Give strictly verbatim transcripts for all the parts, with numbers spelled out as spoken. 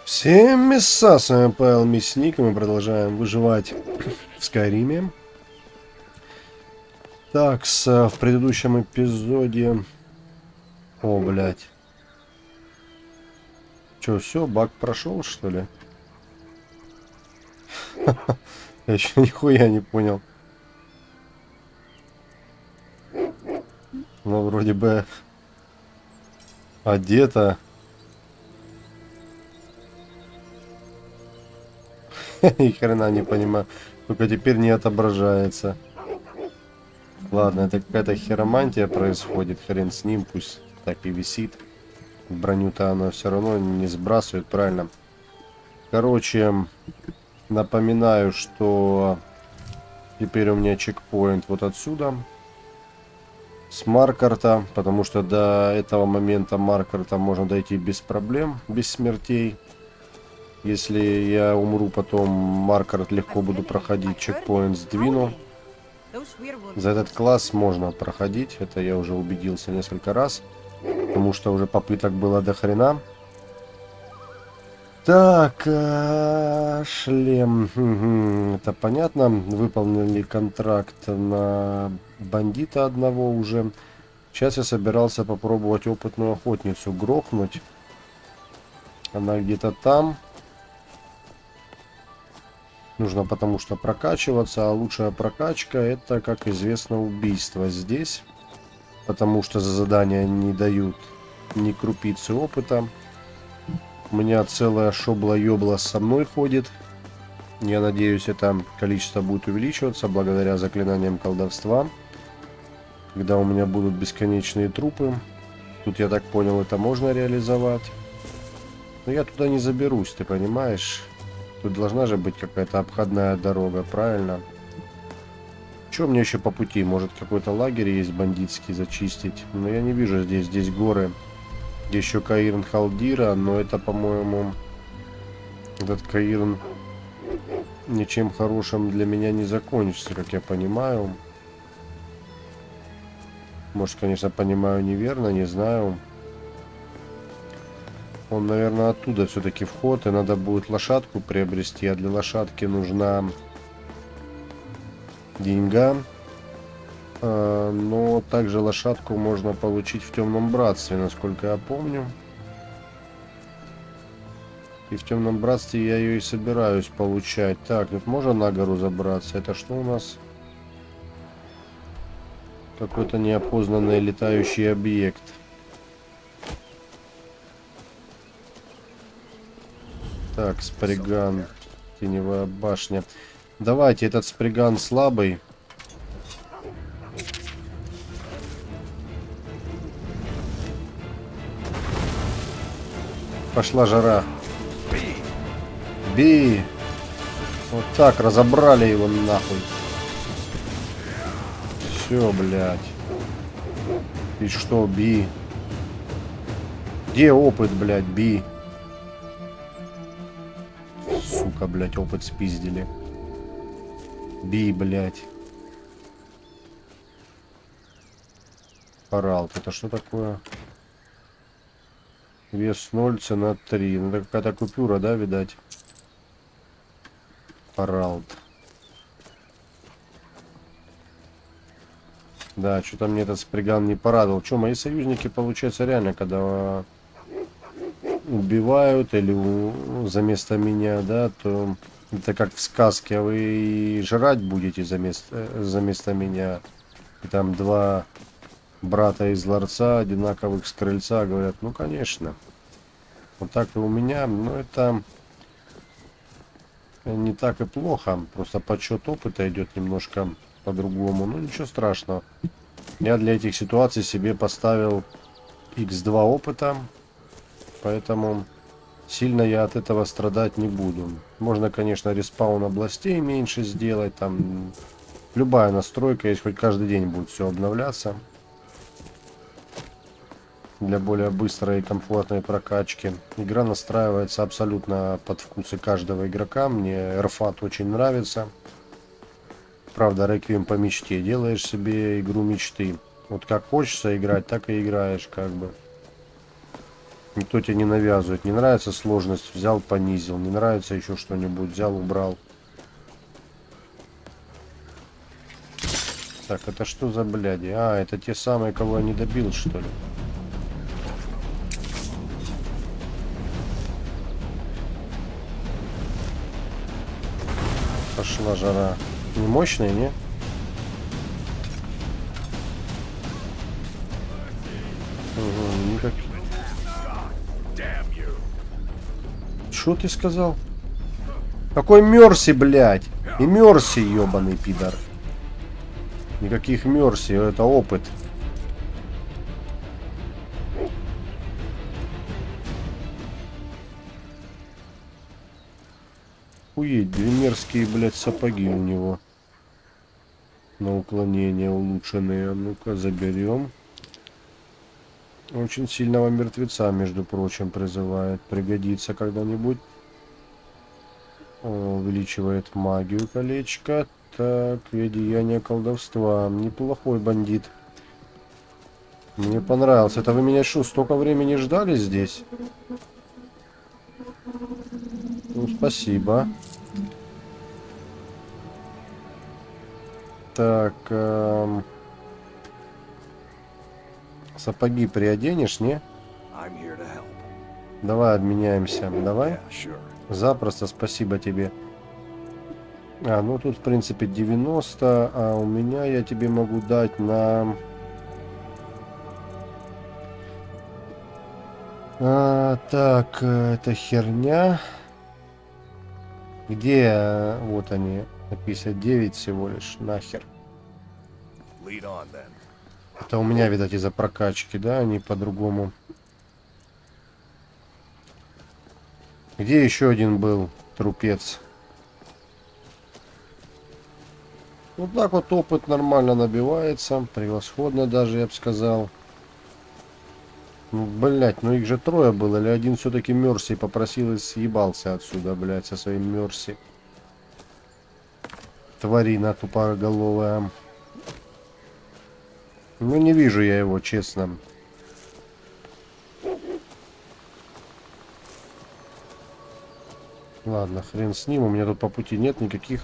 Всем мяса, с вами Павел Мясник, и мы продолжаем выживать в Скайриме. Так, с, в предыдущем эпизоде... О, блядь. Че, все, баг прошел, что ли? Я еще нихуя не понял. Ну, вроде бы одета. Ни хрена не понимаю. Только теперь не отображается. Ладно, это какая-то хиромантия происходит. Хрен с ним, пусть так и висит. Броню-то она все равно не сбрасывает, правильно? Короче, напоминаю, что теперь у меня чекпоинт вот отсюда. С Маркарта, потому что до этого момента Маркарта можно дойти без проблем, без смертей. Если я умру, потом Маркарт легко буду проходить, чекпоинт сдвину. За этот класс можно проходить, это я уже убедился несколько раз, потому что уже попыток было до хрена. Так, э, шлем, угу, это понятно. Выполнили контракт на бандита одного уже. Сейчас я собирался попробовать опытную охотницу грохнуть. Она где-то там. Нужно потому что прокачиваться, а лучшая прокачка это, как известно, убийство здесь. Потому что за задания не дают ни крупицы опыта. У меня целая шобла-ёбла со мной ходит. Я надеюсь, это количество будет увеличиваться благодаря заклинаниям колдовства. Когда у меня будут бесконечные трупы. Тут, я так понял, это можно реализовать. Но я туда не заберусь, ты понимаешь? Тут должна же быть какая-то обходная дорога, правильно? Что мне еще по пути? Может, какой-то лагерь есть бандитский зачистить? Но я не вижу здесь. Здесь горы. Еще Каирн Халдира, но это, по-моему, этот Каирн ничем хорошим для меня не закончится, как я понимаю. Может, конечно, понимаю неверно, не знаю. Он, наверное, оттуда все-таки вход, и надо будет лошадку приобрести, а для лошадки нужна деньга. Но также лошадку можно получить в Темном Братстве, насколько я помню. И в Темном Братстве я ее и собираюсь получать. Так, тут можно на гору забраться? Это что у нас? Какой-то неопознанный летающий объект. Так, сприган. Теневая башня. Давайте, этот сприган слабый. Пошла жара. Би! Вот так, разобрали его нахуй. Все, блядь. И что, би? Где опыт, блядь, би? Сука, блядь, опыт спиздили. Би, блядь. Паралт, это что такое? Вес ноль, цена три. Ну, это какая-то купюра, да, видать? Паралт. Да, что-то мне этот сприган не порадовал. Что, мои союзники, получается, реально, когда убивают или у... за место меня, да, то это как в сказке. Вы и жрать будете за место, за место меня. И там два брата из ларца, одинаковых с крыльца, говорят, ну, конечно. Вот так и у меня, но это не так и плохо. Просто подсчет опыта идет немножко по-другому. Ну, ничего страшного. Я для этих ситуаций себе поставил икс два опыта. Поэтому сильно я от этого страдать не буду. Можно, конечно, респаун областей меньше сделать. Там любая настройка есть, хоть каждый день будет все обновляться. Для более быстрой и комфортной прокачки. Игра настраивается абсолютно под вкусы каждого игрока. Мне эр фат очень нравится. Правда, реквием по мечте. Делаешь себе игру мечты. Вот как хочется играть, так и играешь, как бы. Никто тебе не навязывает. Не нравится сложность, взял, понизил. Не нравится еще что-нибудь, взял, убрал. Так, это что за бляди? А, это те самые, кого я не добил, что ли? Пошла жара. Не мощные, не? Угу, никак. Что ты сказал? Какой Мерси, блядь? И Мерси, ебаный пидор. Никаких Мерси, это опыт. Хуеть, две мерзкие, блядь, сапоги у него. На уклонение улучшенные. Ну-ка, заберем. Очень сильного мертвеца, между прочим, призывает. Пригодится когда-нибудь. Увеличивает магию колечко. Так, деяние колдовства. Неплохой бандит. Мне понравился. Это вы меня что, столько времени ждали здесь? Ну, спасибо. Так. Эм... Сапоги приоденешь, не? Давай обменяемся. Давай. Запросто, спасибо тебе. А, ну тут в принципе девяносто, а у меня я тебе могу дать на... А, так, это херня. Где? Вот они. пятьдесят девять всего лишь. Нахер. Это у меня, видать, из-за прокачки, да? Они по-другому. Где еще один был трупец? Вот так вот опыт нормально набивается. Превосходно даже, я бы сказал. Ну, блять, ну их же трое было. Или один все-таки Мерси попросил и съебался отсюда, блять, со своим Мерси. Тварина тупоголовая. Ну, не вижу я его, честно. Ладно, хрен с ним. У меня тут по пути нет никаких...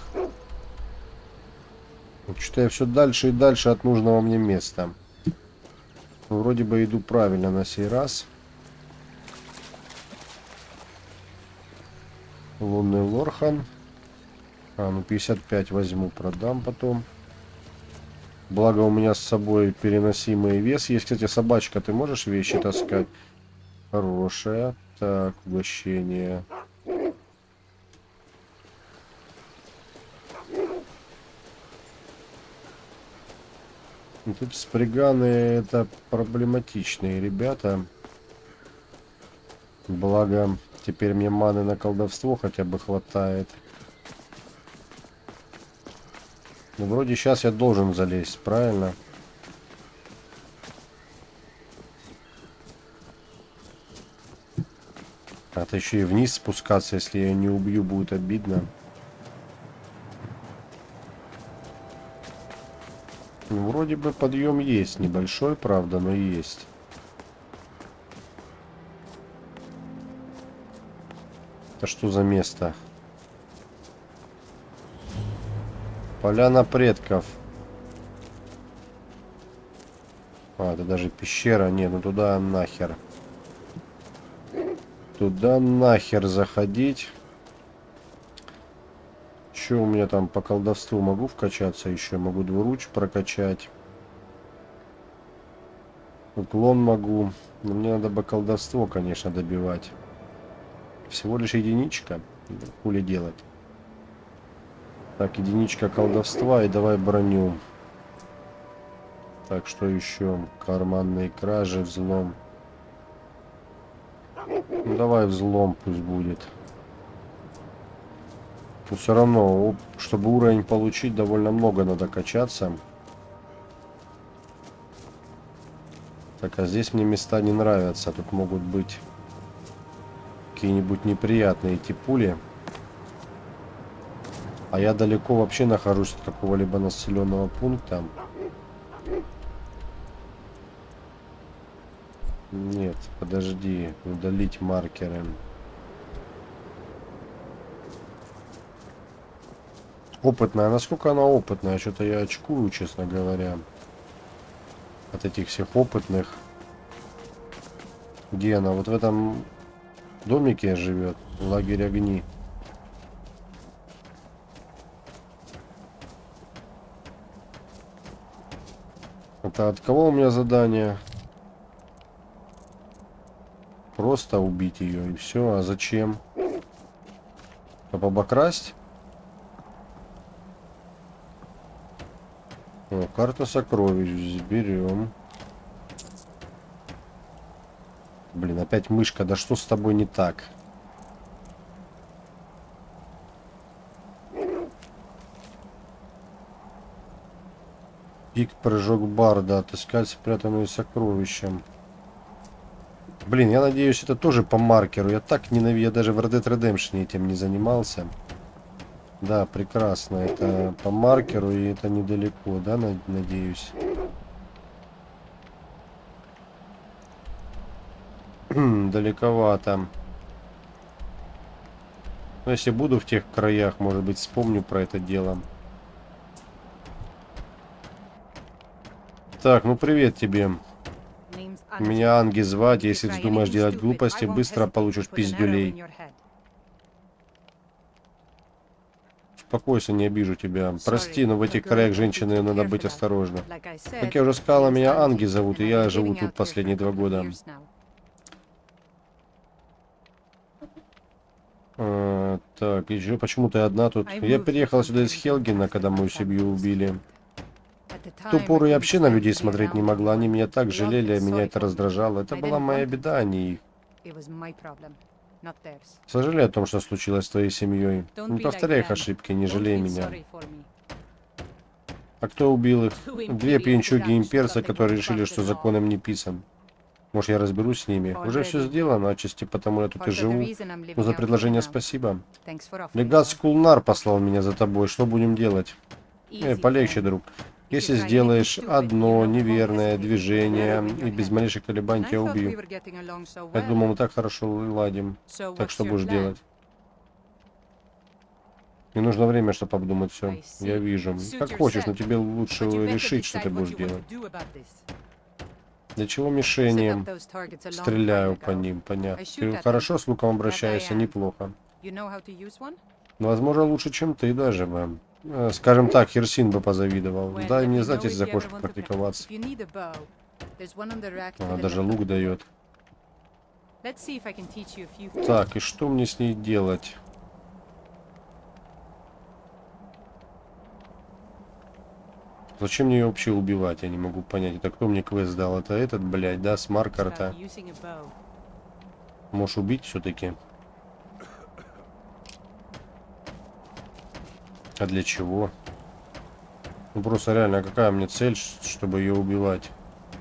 Что-то я все дальше и дальше от нужного мне места. Ну, вроде бы иду правильно на сей раз. Лунный Лорхан. А, ну пятьдесят пять возьму, продам потом. Благо у меня с собой переносимый вес есть. Кстати, собачка, ты можешь вещи таскать? Хорошая. Так, угощение. Тут сприганы это проблематичные ребята. Благо, теперь мне маны на колдовство хотя бы хватает. Ну, вроде сейчас я должен залезть, правильно? А то еще и вниз спускаться, если я не убью, будет обидно. Ну, вроде бы подъем есть. Небольшой, правда, но есть. Это что за место? Поляна предков. А, это даже пещера. Не, ну туда нахер. Туда нахер заходить. Что у меня там по колдовству? Могу вкачаться еще? Могу двуруч прокачать. Уклон могу. Но мне надо бы колдовство, конечно, добивать. Всего лишь единичка. Хули делать. Так, единичка колдовства и давай броню. Так, что еще? Карманные кражи, взлом. Ну, давай взлом пусть будет. Но все равно, чтобы уровень получить, довольно много надо качаться. Так, а здесь мне места не нравятся. Тут могут быть какие-нибудь неприятные эти пули. А я далеко вообще нахожусь от какого-либо населенного пункта. Нет. Подожди, удалить маркеры. Опытная. Насколько она опытная? Что-то я очкую, честно говоря. От этих всех опытных. Где она? Вот в этом домике живет. Лагерь огни. Это от кого у меня задание? Просто убить ее и все. А зачем? Чтобы обокрасть? О, карта сокровищ. Берем. Блин, опять мышка. Да что с тобой не так? Пик, прыжок барда. Отыскать спрятанные сокровища. Блин, я надеюсь, это тоже по маркеру. Я так ненавижу. Я даже в Red Dead Redemption этим не занимался. Да, прекрасно. Это по маркеру, и это недалеко, да, надеюсь. Далековато. Но если буду в тех краях, может быть, вспомню про это дело. Так, ну привет тебе. Меня Анги звать. Если вздумаешь делать глупости, быстро получишь пиздюлей. Успокойся, не обижу тебя. Прости, но в этих краях женщины надо быть осторожна. Как я уже сказала, меня Анги зовут, и я живу тут последние два года. А, так, еще почему ты одна тут? Я переехала сюда из Хелгена, когда мою семью убили. В ту пору я вообще на людей смотреть не могла. Они меня так жалели, а меня это раздражало. Это была моя беда, а не их. Сожалею о том, что случилось с твоей семьей. Не повторяй их ошибки, не жалей меня. А кто убил их? Две пьянчуги-имперца, которые решили, что закон им не писан. Может, я разберусь с ними? Уже все сделано, отчасти потому я тут и живу. Но за предложение спасибо. Легат Скулнар послал меня за тобой. Что будем делать? Э, полегче, друг. Если сделаешь одно неверное движение и без малейших колебаний тебя убью. Я думал, мы так хорошо ладим. Так что будешь делать? Мне нужно время, чтобы обдумать все. Я вижу. Как хочешь, но тебе лучше решить, что ты будешь делать. Для чего мишени? Стреляю по ним, понятно. Ты хорошо с луком обращаешься, неплохо. Возможно, лучше, чем ты даже бы. Скажем так, Херсин бы позавидовал. Дай мне знать, если захочешь практиковаться. Она даже лук дает. Так, и что мне с ней делать? Зачем мне ее вообще убивать? Я не могу понять. Это кто мне квест дал? Это этот, блядь, да, с маркера-то. Можешь убить все-таки? А для чего? Ну просто реально, какая мне цель, чтобы ее убивать?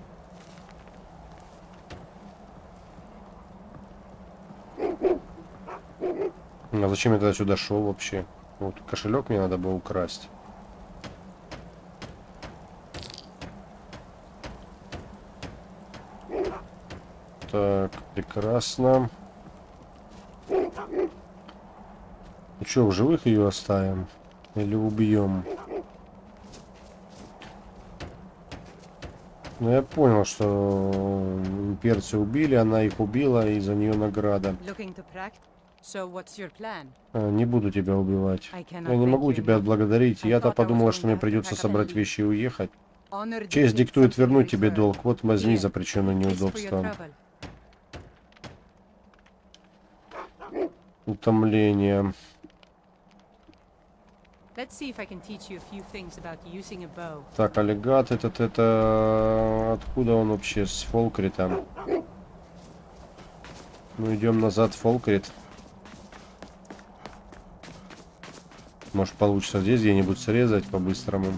А зачем я тогда сюда шел вообще? Вот кошелек мне надо было украсть. Так, прекрасно. Ну что, в живых ее оставим? Или убьем? Ну я понял, что имперцы убили, она их убила, и за нее награда. А, не буду тебя убивать. Я не могу тебя отблагодарить. Я-то подумала, что мне придется собрать вещи и уехать. Честь диктует вернуть тебе долг. Вот возьми за причину неудобства. Утомление. Так, аллигат этот, это... Откуда он вообще? С Фолкрита. Ну, идем назад в Фолкрит. Может, получится здесь где-нибудь срезать по-быстрому.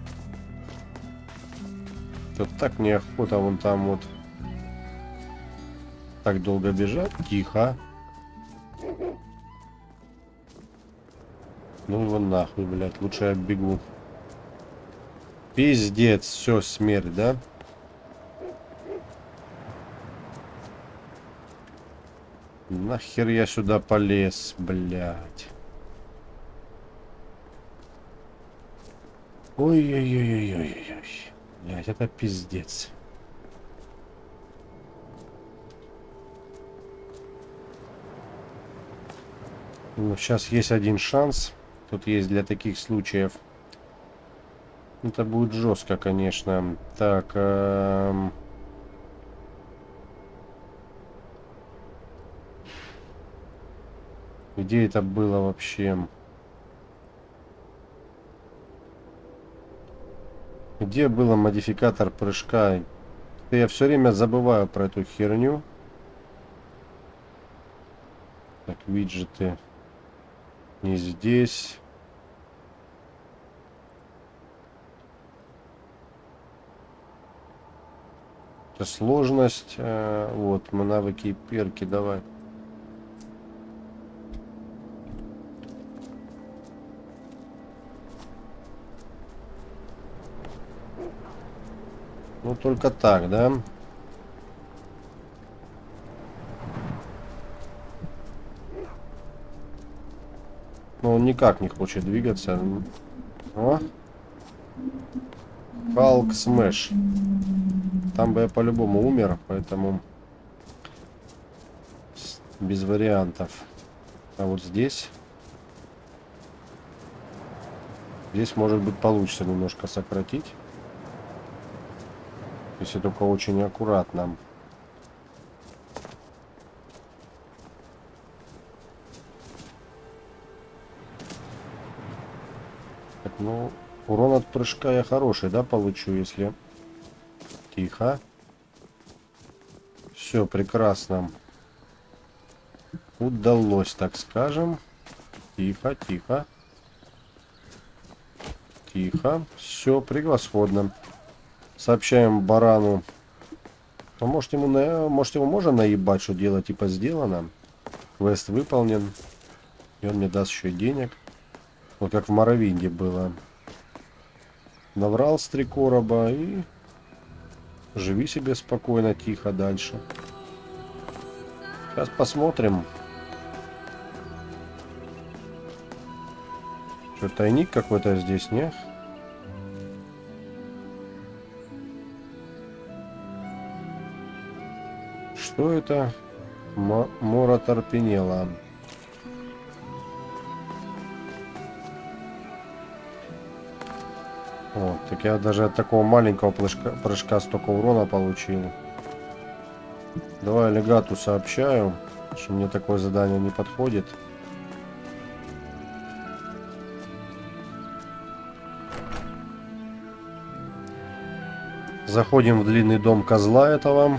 Вот так неохота вон там вот. Так долго бежать. Тихо. Ну его нахуй, блядь. Лучше я бегу. Пиздец. Все, смерть, да? Нахер я сюда полез, блядь. Ой-ой-ой-ой-ой-ой. Блядь, это пиздец. Ну, сейчас есть один шанс. Тут есть для таких случаев. Это будет жестко, конечно. Так. Эм... Где это было вообще? Где был модификатор прыжка? Я все время забываю про эту херню. Так, виджеты. Не здесь. Это сложность. Э, вот, мы навыки и перки, давай. Ну, только так, да? Но он никак не хочет двигаться. О! Халк Смэш. Там бы я по-любому умер, поэтому без вариантов. А вот здесь... Здесь, может быть, получится немножко сократить. Если только очень аккуратно. Так, ну, урон от прыжка я хороший, да, получу, если... Тихо. Все, прекрасно. Удалось, так скажем. Тихо, тихо. Тихо. Все, превосходно. Сообщаем барану. А может ему, на... может его можно наебать, что дело типа сделано. Квест выполнен. И он мне даст еще денег. Вот как в Моровинде было. Наврал с три короба и... Живи себе спокойно, тихо дальше. Сейчас посмотрим. Что, тайник какой-то здесь, не? Что это? М Мора Торпинела. О, так я даже от такого маленького прыжка, прыжка столько урона получил. Давай легату сообщаю, что мне такое задание не подходит. Заходим в длинный дом козла этого.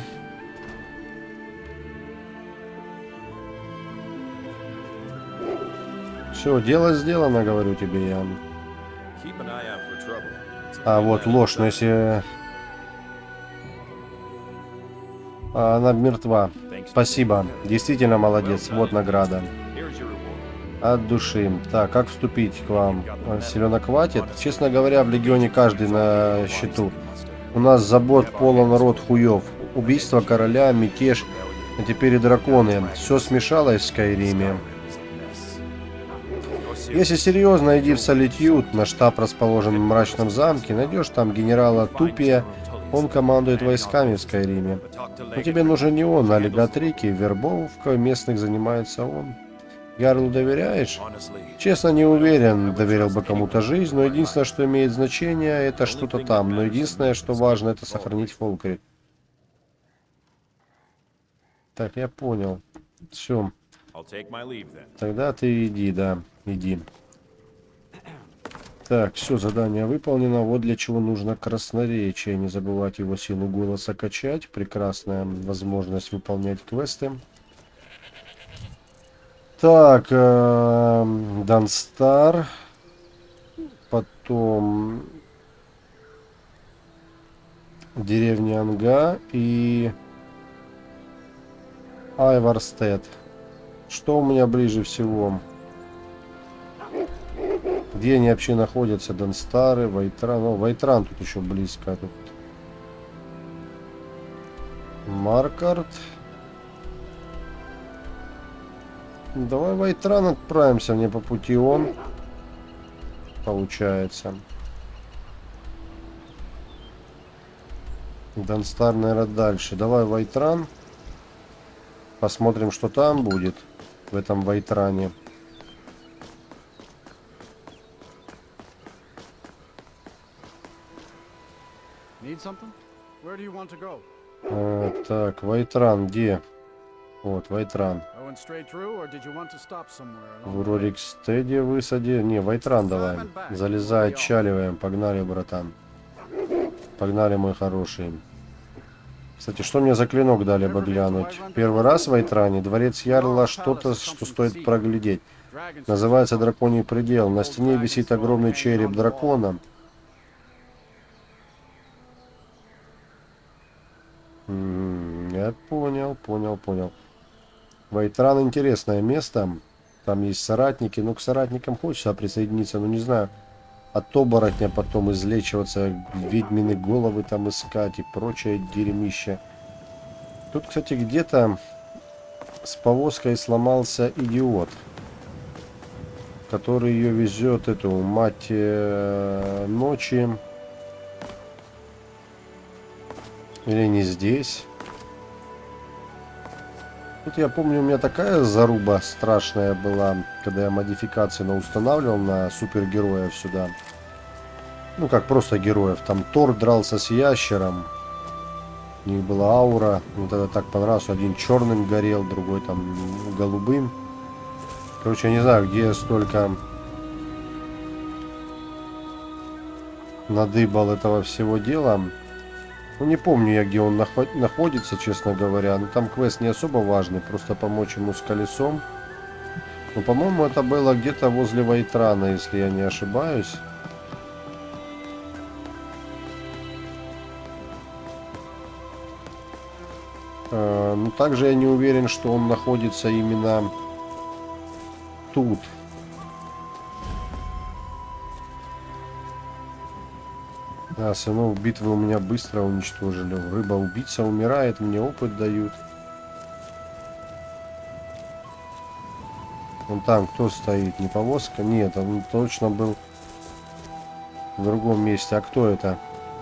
Все, дело сделано, говорю тебе я. А, вот ложь, но если... А, она мертва. Спасибо. Действительно молодец. Вот награда. От души. Так, как вступить к вам? Селенок хватит? Честно говоря, в Легионе каждый на счету. У нас забот полон рот хуев. Убийство короля, мятеж, а теперь и драконы. Все смешалось в Скайриме. Если серьезно, иди в Солитьюд. Наш штаб расположен в мрачном замке. Найдешь там генерала Тупия. Он командует войсками в Скайриме. Но тебе нужен не он, а легатрики, вербовкой местных занимается он. Ярлу доверяешь? Честно, не уверен, доверил бы кому-то жизнь, но единственное, что имеет значение, это что-то там. Но единственное, что важно, это сохранить Фолкрит. Так, я понял. Все. Тогда ты иди, да, иди. Так, все, задание выполнено. Вот для чего нужно красноречие. Не забывать его силу голоса качать. Прекрасная возможность выполнять квесты. Так, э, Данстар. Потом деревня Анга и Айварстед. Что у меня ближе всего? Где они вообще находятся? Данстары, Вайтран. Ну, Вайтран тут еще близко. Тут Маркарт. Давай в Айтран отправимся, мне по пути он. Получается. Донстар, наверное, дальше. Давай в Айтран. Посмотрим, что там будет. В этом Вайтране. А, так, Вайтран где? Вот, Вайтран. В Рорикстеде высади. Не, Вайтран давай. Залезай, отчаливаем. Погнали, братан. Погнали, мой хороший. Кстати, что мне за клинок дали бы глянуть? Первый раз в Вайтране. Дворец Ярла, что-то, что стоит проглядеть. Называется Драконий предел. На стене висит огромный череп дракона. М-м, я понял, понял, понял. Вайтран интересное место. Там есть соратники. Ну, к соратникам хочется присоединиться, но не знаю. От оборотня потом излечиваться, ведьмины головы там искать и прочее дерьмище. Тут, кстати, где-то с повозкой сломался идиот, который ее везет, эту мать э, ночи. Или не здесь. Тут я помню, у меня такая заруба страшная была, когда я модификации устанавливал на супергероев сюда. Ну, как просто героев. Там Тор дрался с ящером. У них была аура. Вот это так понравилось. Один черным горел, другой там голубым. Короче, я не знаю, где я столько надыбал этого всего дела. Ну, не помню я, где он наход находится, честно говоря. Но там квест не особо важный. Просто помочь ему с колесом. Но, по-моему, это было где-то возле Вайтрана, если я не ошибаюсь. Uh, ну, также я не уверен, что он находится именно тут. А, сынов битвы у меня быстро уничтожили. Рыба-убийца умирает, мне опыт дают. Вон там кто стоит? Не повозка? Нет, он точно был в другом месте. А кто это?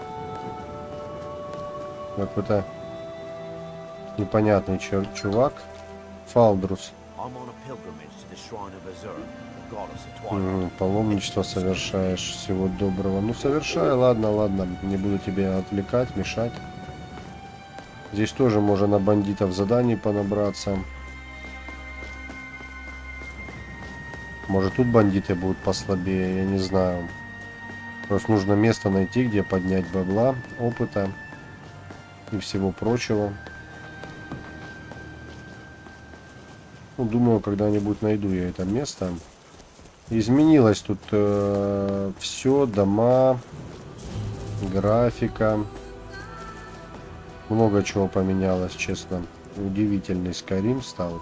Какой-то непонятный чувак. Фалдрус. М-м, паломничество совершаешь. Всего доброго. Ну, совершай, ладно, ладно. Не буду тебя отвлекать, мешать. Здесь тоже можно на бандитов заданий понабраться. Может, тут бандиты будут послабее, я не знаю. Просто нужно место найти, где поднять бабла, опыта и всего прочего. Ну, думаю, когда-нибудь найду я это место. Изменилось тут э, все, дома, графика. Много чего поменялось, честно. Удивительный Skyrim стал.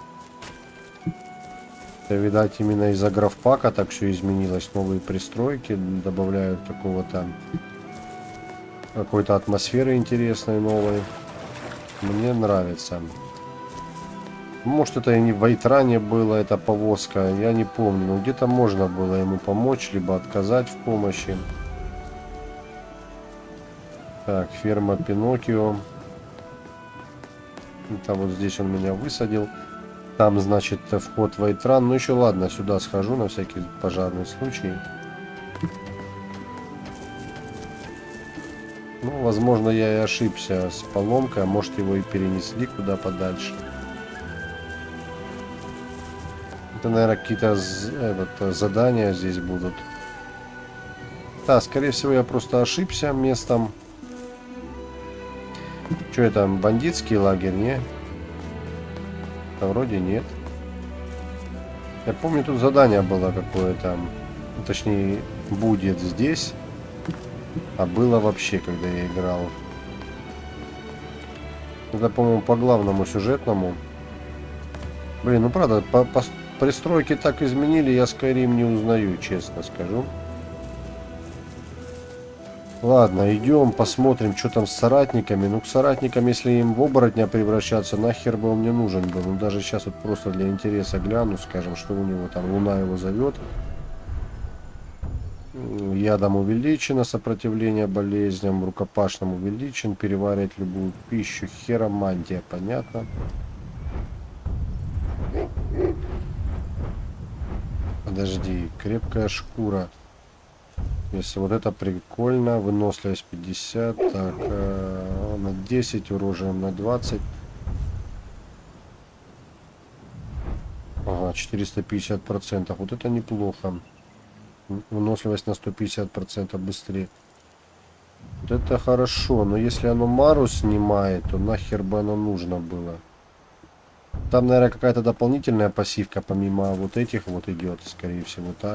Это, видать, именно из-за графпака так все изменилось. Новые пристройки добавляют какого-то какой-то атмосферы интересной, новой. Мне нравится. Может, это и не в Вайтране было, эта повозка, я не помню. Но где-то можно было ему помочь, либо отказать в помощи. Так, ферма Пиноккио. Это вот здесь он меня высадил. Там, значит, вход в Вайтран. Ну, еще ладно, сюда схожу на всякий пожарный случай. Ну, возможно, я и ошибся с поломкой, а может, его и перенесли куда подальше. Это, наверное, какие-то задания здесь будут. Да, скорее всего, я просто ошибся местом. Что это, бандитский лагерь, не? Да, вроде нет. Я помню, тут задание было какое-то. Ну, точнее, будет здесь. А было вообще, когда я играл. Это, по-моему, по главному сюжетному. Блин, ну правда, по, по пристройки так изменили, я Skyrim не узнаю, честно скажу. Ладно, идем, посмотрим, что там с соратниками. Ну, к соратникам, если им в оборотня превращаться, нахер бы он мне нужен был. Ну, даже сейчас вот просто для интереса гляну, скажем, что у него там, луна его зовет. Ядом увеличено, сопротивление болезням, рукопашным увеличен, переваривать любую пищу, хиромантия, понятно. Подожди, крепкая шкура. Если вот это прикольно, выносливость пятьдесят, так, э, на десять, оружием на двадцать. Ага, четыреста пятьдесят процентов, вот это неплохо. Выносливость на сто пятьдесят процентов быстрее. Вот это хорошо, но если оно Мару снимает, то нахер бы оно нужно было. Там, наверное, какая-то дополнительная пассивка помимо вот этих вот идет, скорее всего, так.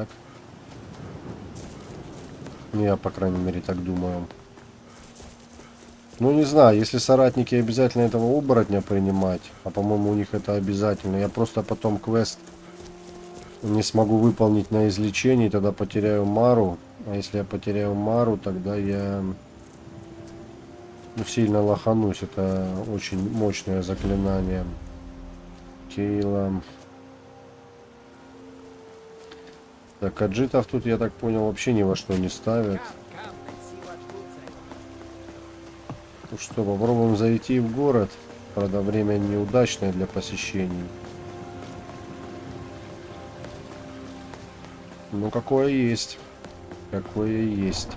Я, по крайней мере, так думаю. Ну, не знаю, если соратники обязательно этого оборотня принимать, а по-моему у них это обязательно, я просто потом квест не смогу выполнить на излечении, тогда потеряю Мару. А если я потеряю Мару, тогда я ну, сильно лоханусь. Это очень мощное заклинание. Кейла. Так, аджитов тут, я так понял, вообще ни во что не ставят. Ну что, попробуем зайти в город. Правда, время неудачное для посещений. Ну, какое есть. Какое есть.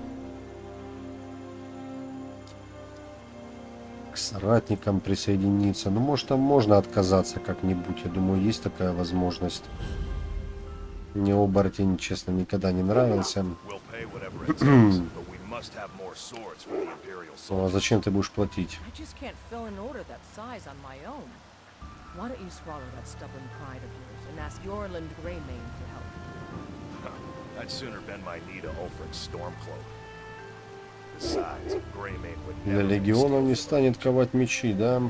К соратникам присоединиться. Ну, может, там можно отказаться как-нибудь. Я думаю, есть такая возможность. Мне оборотень, честно, никогда не нравился. Ну, а зачем ты будешь платить? Для легионов не станет ковать мечи, да?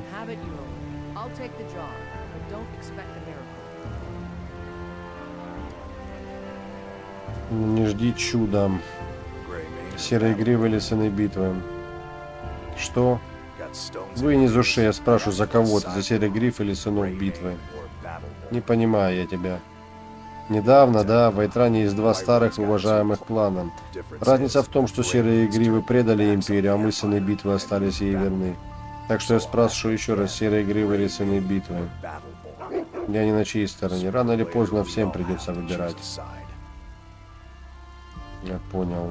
Не жди чуда. Серые гривы или сыны битвы. Что? Вынь из ушей, я спрашиваю, за кого ты? За серый гриф или сынов битвы? Не понимаю я тебя. Недавно, да, в Айтране есть два старых уважаемых плана. Разница в том, что серые гривы предали империю, а мы, сыны битвы, остались ей верны. Так что я спрашиваю еще раз, серые гривы или сыны битвы? Я не на чьей стороне. Рано или поздно всем придется выбирать. Я понял.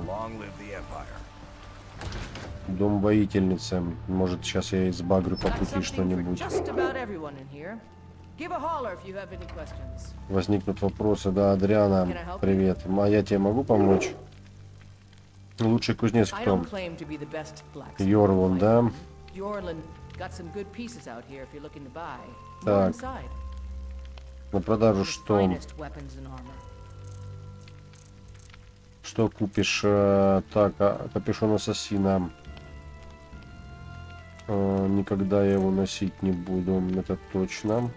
Дом воительницы. Может, сейчас я избагрю по пути что-нибудь. Возникнут вопросы. Да, Адриана, привет. А я тебе могу помочь? Лучший кузнец кто? Йорланд, да? Так. На продажу что? Что купишь? Так, а, капюшон ассасина. А, никогда я его носить не буду, это точно.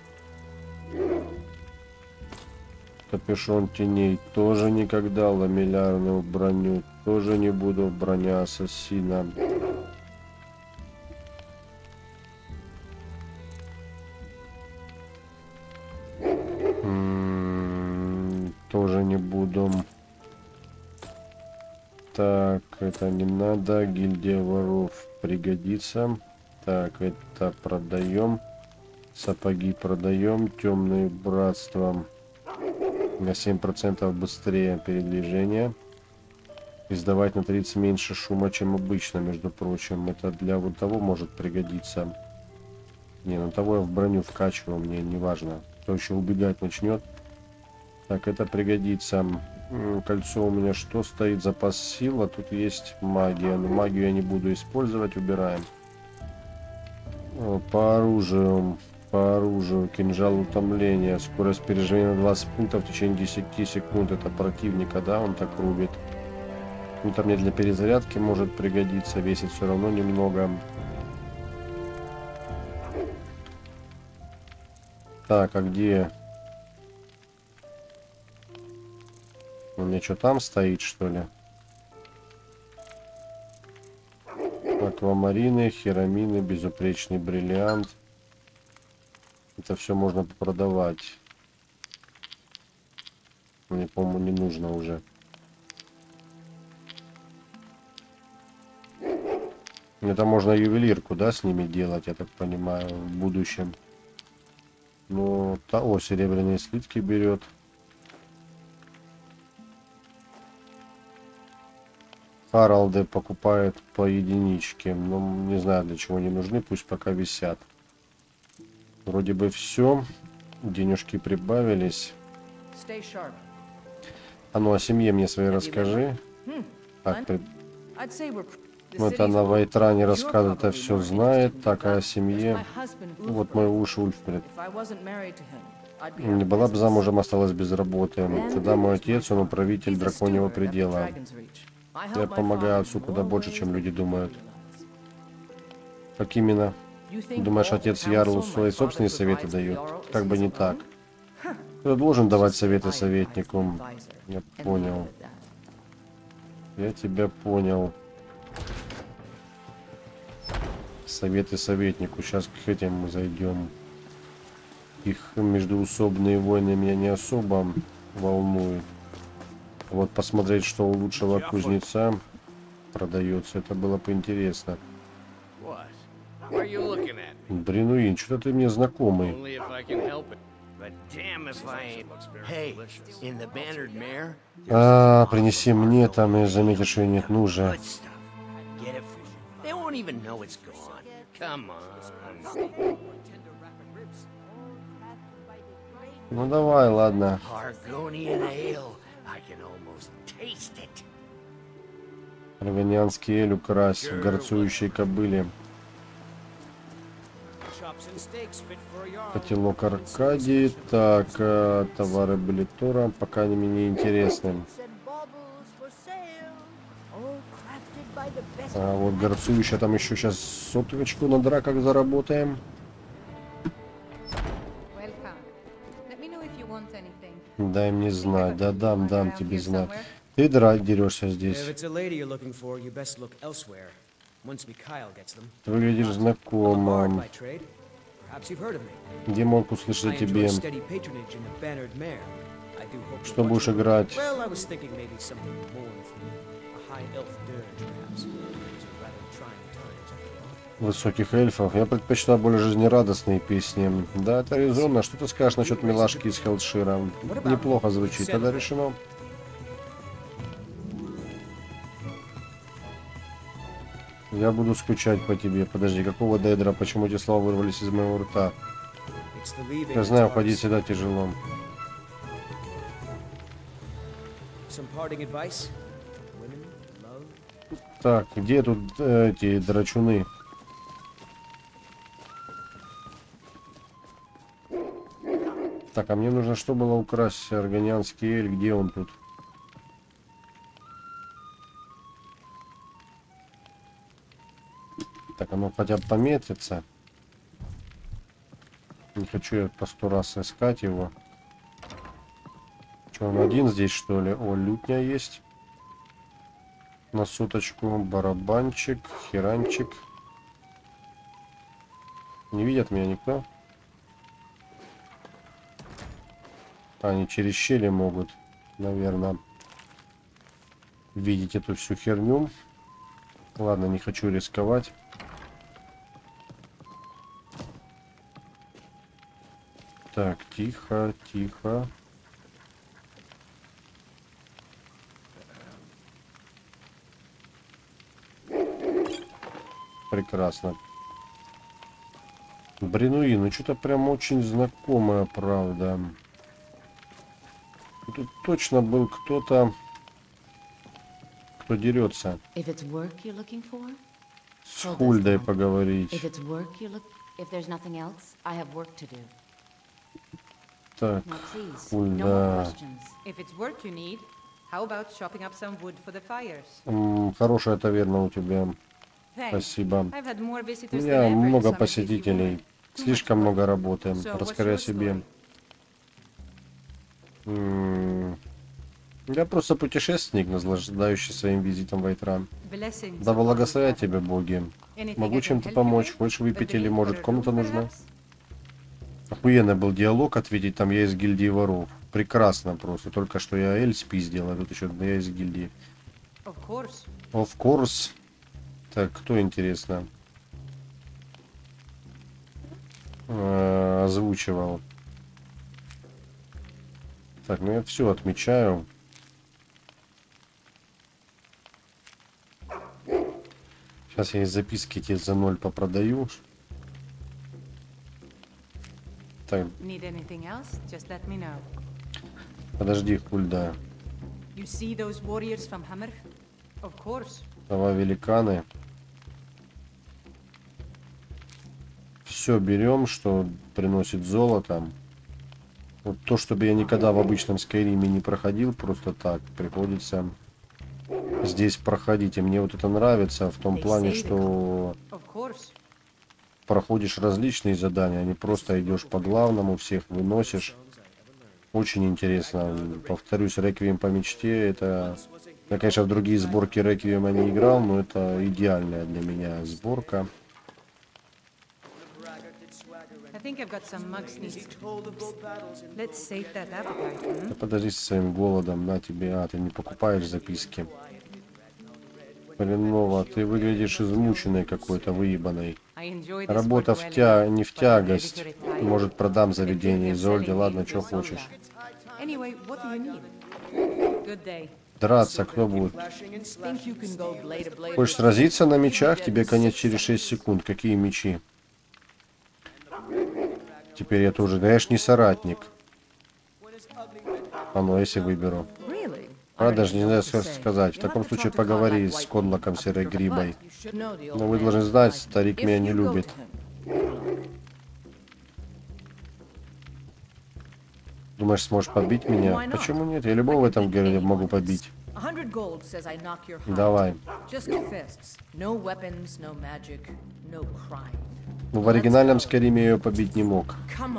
Капюшон теней тоже никогда. Ламеллярную броню тоже не буду. Броня ассасина. М-м, тоже не буду. Так, это не надо. Гильдия воров пригодится. Так, это продаем. Сапоги продаем. Темные братства. На семь процентов быстрее передвижение. Издавать на тридцать меньше шума, чем обычно, между прочим. Это для вот того может пригодиться. Не, ну того я в броню вкачиваю, мне не важно. Кто еще убегать начнет. Так, это пригодится. Кольцо у меня что стоит? Запас сил, а тут есть магия. Но магию я не буду использовать, убираем. По оружию. По оружию. Кинжал утомления. Скорость переживания на двадцать пунктов в течение десяти секунд. Это противника, да, он так рубит. Это мне для перезарядки может пригодиться. Весит все равно немного. Так, а где... У меня что, там стоит, что ли? аквамарины, херамины, безупречный бриллиант. Это все можно продавать. Мне, по-моему, не нужно уже. Это можно ювелирку, да, с ними делать, я так понимаю, в будущем. Ну, та, о, серебряные слитки берет. Харалды покупает по единичке. Ну, не знаю, для чего они нужны, пусть пока висят. Вроде бы все. Денежки прибавились. А ну, о семье мне своей расскажи. Так, при... Ну, это она в Айтране рассказывает, это все знает. Так, а о семье. Вот мой уж Ульфбрид. Не была бы замужем, осталась без работы. Тогда мой отец, он управитель драконьего предела. Я помогаю отцу куда больше, чем люди думают. Как именно? Думаешь, отец Ярлу свои собственные советы дает? Как бы не так. Кто должен давать советы советнику? Я понял. Я тебя понял. Советы советнику. Сейчас к этим мы зайдем. Их междуусобные войны меня не особо волнуют. Вот посмотреть, что у лучшего кузнеца продается, это было бы интересно. Бринуин, что-то ты мне знакомый. А, принеси мне там и заметишь, что нет нужды. Ну давай, ладно. Аргонианский эль укрась в горцующей кобыле. Котелок Аркадии. Так, э, товары Белитора пока они мне интересны. А вот горцующая там еще сейчас соточку на драках заработаем. Дай мне знать. Да дам, дам тебе знать. Ты драть дерешься здесь. Ты выглядишь знакомо. Где мог услышать о тебе? Что будешь играть? Высоких эльфов. Я предпочитаю более жизнерадостные песни. Да, это резонно. Что ты скажешь насчет милашки из Хелдшира? Неплохо звучит. Тогда решено. Я буду скучать по тебе. Подожди, какого Дейдра? Почему эти слова вырвались из моего рта? Я знаю, уходить всегда тяжело. Так, где тут э, эти драчуны? Так, а мне нужно, что было украсть аргонианский эль? Где он тут? Так, оно хотя бы пометится. Не хочу я по сто раз искать его. Что, он один здесь, что ли? О, лютня есть. На суточку. Барабанчик, херанчик. Не видят меня никто? Они через щели могут, наверное, видеть эту всю херню. Ладно, не хочу рисковать. Так, тихо, тихо. Прекрасно. Бринуи, ну что-то прям очень знакомое, правда. Тут точно был кто-то, кто дерется. С Хульдой поговорить. Так, Хульда. М, хорошая таверна у тебя. Спасибо. У меня много посетителей. Слишком много работы. Расскажи о себе. М, Я просто путешественник, наслаждающий своим визитом в Айтран. Да благословят тебя боги. Могу чем-то помочь? Хочешь выпить или может комната нужна? Охуенный был диалог ответить, там я из гильдии воров. Прекрасно просто. Только что я Эль спиздил, а тут еще я из гильдии. Of course. Так, кто интересно? Э-э, озвучивал. Так, ну я все отмечаю. Сейчас я из записки эти за ноль попродаю. Так. Подожди, Хульда. Давай, великаны. Все берем, что приносит золото. Вот то, чтобы я никогда в обычном Скайриме не проходил, просто так приходится здесь проходить. И мне вот это нравится в том плане, что проходишь различные задания, а не просто идешь по главному, всех выносишь. Очень интересно. Повторюсь, Реквием по мечте, это... Я, конечно, в другие сборки Реквиема не играл, но это идеальная для меня сборка. Да подожди со своим голодом, на тебе. А, ты не покупаешь записки. Хреново, ты выглядишь измученной какой-то, выебанной. Работа в тя... не в тягость. Может, продам заведение. Изольде, ладно, что хочешь. Драться кто будет? Хочешь сразиться на мечах? Тебе конец через шесть секунд. Какие мечи? Теперь я тоже. Да я ж не соратник. А ну, если выберу. А, даже не знаю, что сказать. В таком случае поговори с Конлоком Серой Грибой. Но вы должны знать, старик меня не любит. Думаешь, сможешь побить меня? Почему нет? Я любого в этом городе могу побить. Давай. Ну, в оригинальном Скайриме я ее побить не мог.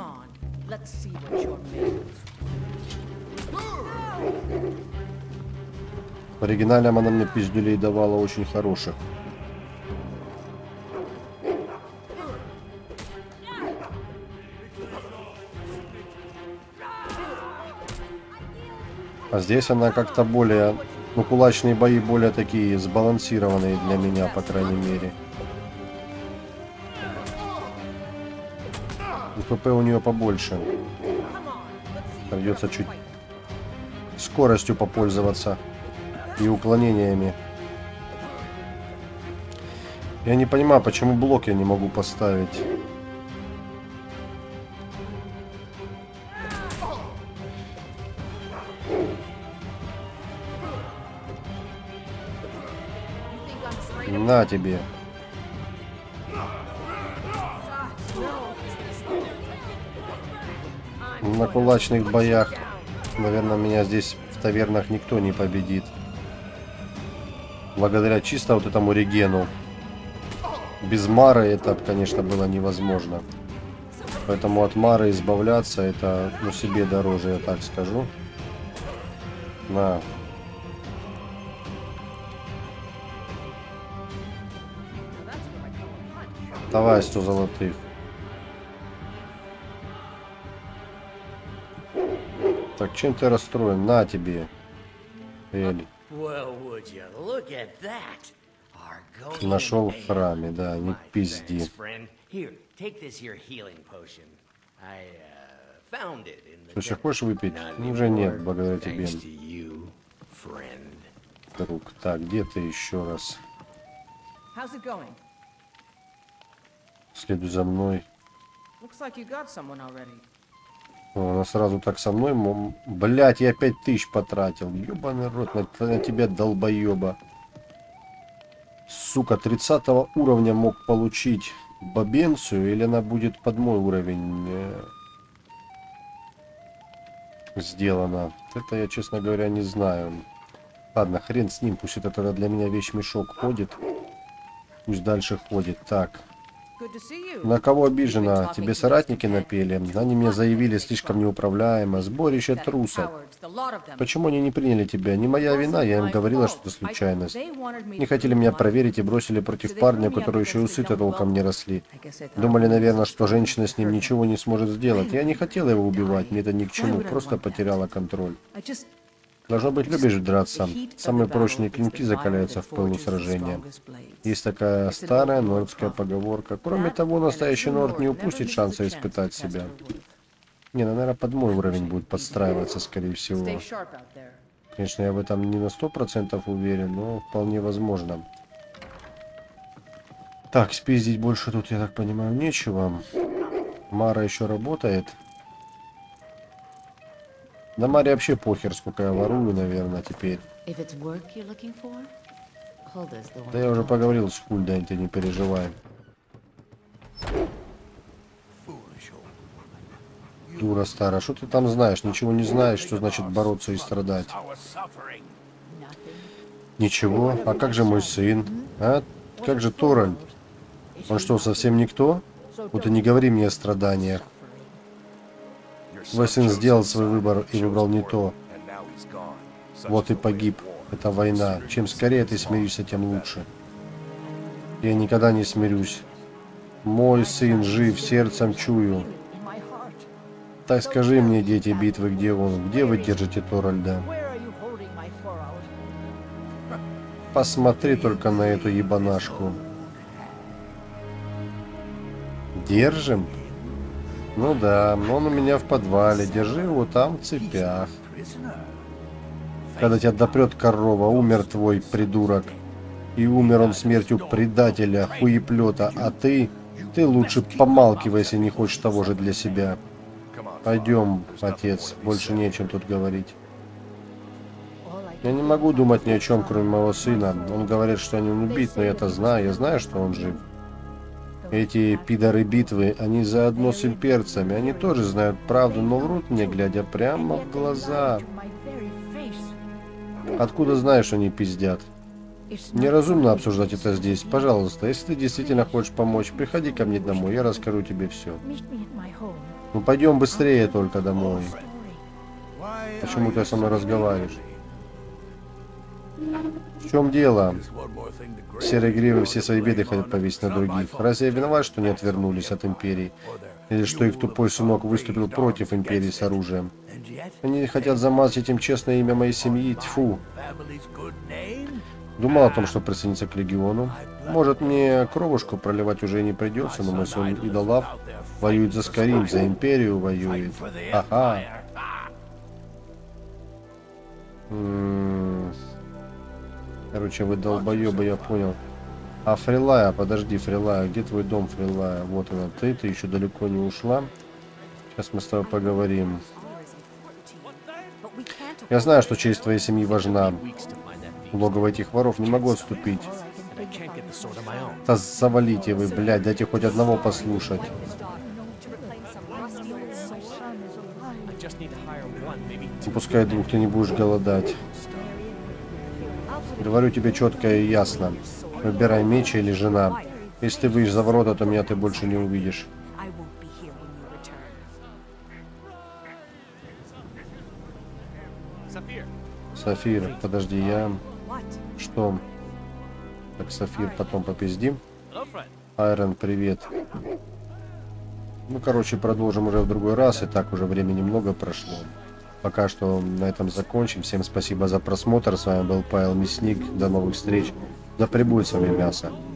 В оригинальном она мне пиздюлей давала очень хороших. А здесь она как-то более... Ну, кулачные бои более такие сбалансированные для меня, по крайней мере. И ХП у нее побольше. Придется чуть скоростью попользоваться. И уклонениями. Я не понимаю, почему блок я не могу поставить. На тебе. На кулачных боях, наверное, меня здесь в тавернах никто не победит. Благодаря чисто вот этому регену. Без Мары это, конечно, было невозможно. Поэтому от Мары избавляться, это, ну, себе дороже, я так скажу. На. Давай сто золотых. Так, чем ты расстроен? На тебе. Эль. Нашел в храме, да, не пизди. Слушай, хочешь выпить? Уже нет, благодаря тебе. Друг, так, где ты еще раз? Следуй за мной. О, она сразу так со мной. Блять, я пять тысяч потратил. Ёбаный рот, на, на тебя, долбоеба. Сука, тридцатого уровня мог получить бабенцию, или она будет под мой уровень э, сделана. Это я, честно говоря, не знаю. Ладно, хрен с ним, пусть это тогда для меня вещь-мешок ходит. Пусть дальше ходит. Так. На кого обижена? Тебе соратники напели. Они мне заявили слишком неуправляемо. Сборище трусов. Почему они не приняли тебя? Не моя вина, я им говорила, что это случайность. Не хотели меня проверить и бросили против парня, у которого еще усы-то толком не росли. Думали, наверное, что женщина с ним ничего не сможет сделать. Я не хотела его убивать, мне это ни к чему, просто потеряла контроль. Должно быть, любишь драться. Самые прочные клинки закаляются в пылу сражения. Есть такая старая нордская поговорка. Кроме того, настоящий норд не упустит шанса испытать себя. Не, ну, наверное, под мой уровень будет подстраиваться, скорее всего. Конечно, я в этом не на сто процентов уверен, но вполне возможно. Так, спиздить больше тут, я так понимаю, нечего. Мара еще работает. На Маре вообще похер, сколько я ворую, наверное, теперь. Да я уже поговорил с Хульдой, ты не переживай. Дура старая, что ты там знаешь? Ничего не знаешь, что значит бороться и страдать. Ничего. А как же мой сын? А? Как же Торальд? Он что, совсем никто? Вот и не говори мне о страданиях. Твой сын сделал свой выбор и выбрал не то. Вот и погиб. Это война. Чем скорее ты смиришься, тем лучше. Я никогда не смирюсь. Мой сын жив, сердцем чую. Так скажи мне, дети битвы, где он? Где вы держите Торальда? Посмотри только на эту ебанашку. Держим? Ну да, он у меня в подвале. Держи его там в цепях. Когда тебя допрет корова, умер твой придурок. И умер он смертью предателя, хуеплета. А ты, ты лучше помалкивай, если не хочешь того же для себя. Пойдем, отец, больше не о чем тут говорить. Я не могу думать ни о чем, кроме моего сына. Он говорит, что они убит, но я-то знаю, я знаю, что он жив. Эти пидоры битвы, они заодно с имперцами. Они тоже знают правду, но врут мне, глядя прямо в глаза. Откуда знаешь, что они пиздят? Неразумно обсуждать это здесь. Пожалуйста, если ты действительно хочешь помочь, приходи ко мне домой, я расскажу тебе все. Ну пойдем быстрее только домой. Почему ты со мной разговариваешь? В чем дело? Серые гривы все свои беды хотят повесить на других. Разве я виноват, что не отвернулись от империи? Или что их тупой сынок выступил против империи с оружием? Они хотят замазать этим честное имя моей семьи. Тьфу. Думал о том, что присоединиться к легиону. Может, мне кровушку проливать уже не придется, но мой сын Идолав воюет за Скарим, за империю воюет. Ага. М-м-м. Короче, вы долбоебы, я понял. А Фрилая, подожди, Фрилая, где твой дом, Фрилая? Вот она, ты, ты еще далеко не ушла. Сейчас мы с тобой поговорим. Я знаю, что честь твоей семьи важна. Логово этих воров не могу отступить. Да завалите вы, блядь, дайте хоть одного послушать. Пускай двух ты не будешь голодать. Говорю тебе четко и ясно. Выбирай меч или жена. Если ты выйдешь за ворота, то меня ты больше не увидишь. Сафир, подожди, я... Что? Так, Сафир, потом попиздим. Айрон, привет. Ну, короче, продолжим уже в другой раз. И так уже времени много прошло. Пока что на этом закончим. Всем спасибо за просмотр. С вами был Павел Мясник. До новых встреч. Да пребудет с вами мясо.